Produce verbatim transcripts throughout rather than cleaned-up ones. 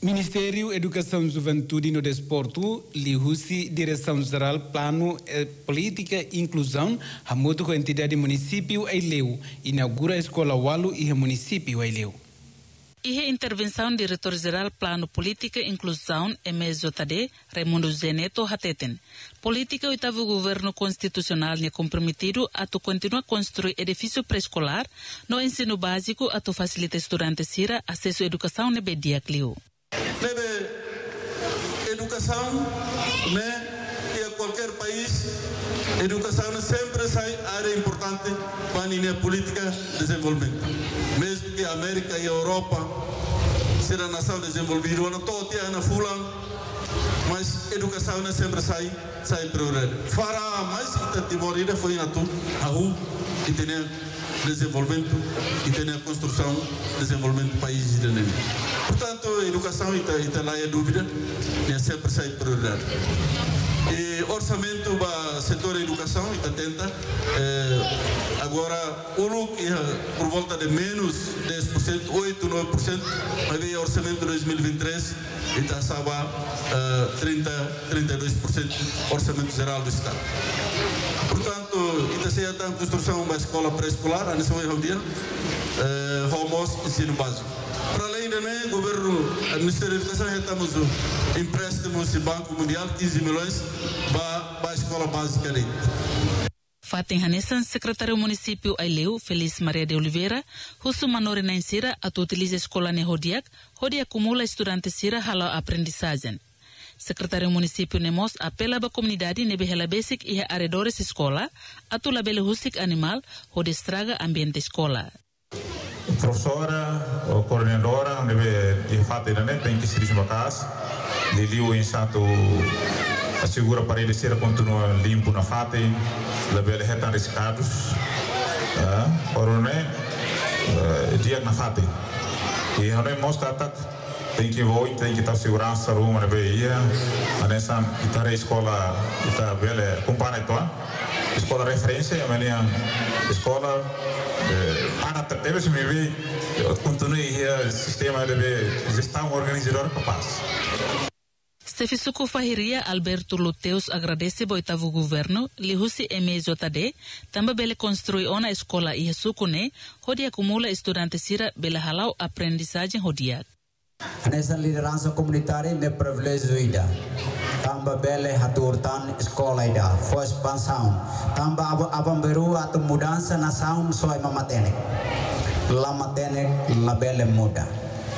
Ministério Educação, Juventude e no Desporto, Lihusi, Direção-Geral, Plano, eh, Política e Inclusão, Hamuto com a entidade município Aileu, inaugura a Escola Walu e o município Aileu. E a intervenção diretor-geral Plano Política e Inclusão, M S J D, Raimundo Zeneto Hateten. Política oitavo governo constitucional é comprometido a tu continuar a construir edifício pré-escolar no ensino básico a tu facilitar estudantes sira acesso à educação nebe dia clio. Nebe educação, né? E a qualquer país, educação sempre sai área importante para a linha política de desenvolvimento. Mesmo que a América e a Europa serão nação desenvolvida, não estou até na Fulano, mas educação não sempre sai, sai prioridade. Fará mais que a Timorida foi na tu, a rua, que tem desenvolvimento e tem a construção, desenvolvimento do país de dentro. Portanto, a educação está lá é dúvida, e sempre sai prioridade. E orçamento para o setor da educação está tenta eh, agora o lucro é por volta de menos dez por cento, oito, nove por cento, mas veio o orçamento de dois mil e vinte e três e está a uh, trinta, trinta e dois por cento orçamento geral do Estado. Portanto, está a construção de uma escola pré-escolar, a nessa dia, home ensino básico. Para além do né, governo, o Ministério da Educação, já estamos empréstimos do Banco Mundial, quinze milhões, para a escola básica ali. Fatem Hanessan, secretário município Aileu, Feliz Maria de Oliveira, Russo Manori Nansira, a tu utiliza a escola ne Rodiak, Rodi acumula estudantes sira hala aprendizagem. Secretário município Nemos apela à comunidade nebe hela basic e arredores escola, a tu labele husik animal, Rodi estraga ambiente escola. Professora, ou coordenadora, deve de fato ainda tem que se deslocar, Liliu em Santo assegura para ele ser continua limpo na fata, labele retan riscados, orone dia na fata. E a gente mostra ataque, tem que voar, tem que estar segurança ruma na beia, a nessa itara escola ita bele compara então, escola referência, a minha escola para deve se me ver continue o sistema de gestão organizadora capaz. Sefisuku Fahiria Alberto Luteus agradece ao oitavo governo, Lihusi M S J D, também bele construir uma escola e sukune, onde acumula estudantes sira bele halau aprendizagem rodia. Nessa liderança comunitária é privilégio ida. Também bele haturtan escola ida, foi expansão. Também abam beru atau mudança na sound soai mamatene. La matene la bele muda.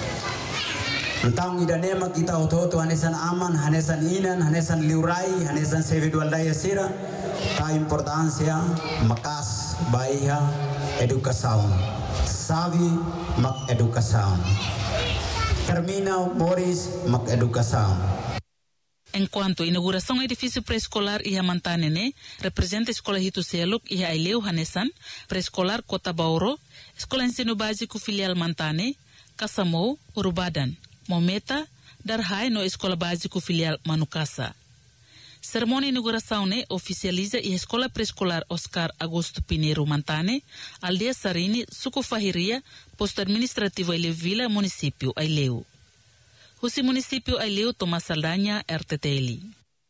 Tentang ida nema kita oto-oto hanesan aman, hanesan inan, hanesan liurai, hanesan sevidual daya sira, ta importância makas baiha educação, savi mak educação, termina moris mak educação. Enquanto inauguração edifício pré-escolar e Mantanene representa a escola Rito Seluk e Aileu Hanesan, pré-escolar Kota Bauro, escola ensino básico filial Mantane, Kasamou, Urubadan. Mometa, Darhai no Escola Básico Filial Manukasa. Cerimônia inauguração ne oficializa e Escola Pré-Escolar Oscar Augusto Pinheiro Mantane, Aldeia Sarini, Sucufahiria, Posto Administrativo Aileu Vila, Município Aileu. Rusi Município Aileu, Tomás Saldanha, R T T L.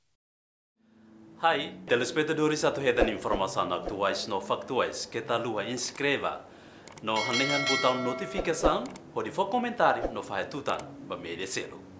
Hai, telespectadores atau hedan informação atuais no factuais, que tal lua inscreva no hanehan botão notificação ou de for comentário no faz tutan ba media selo.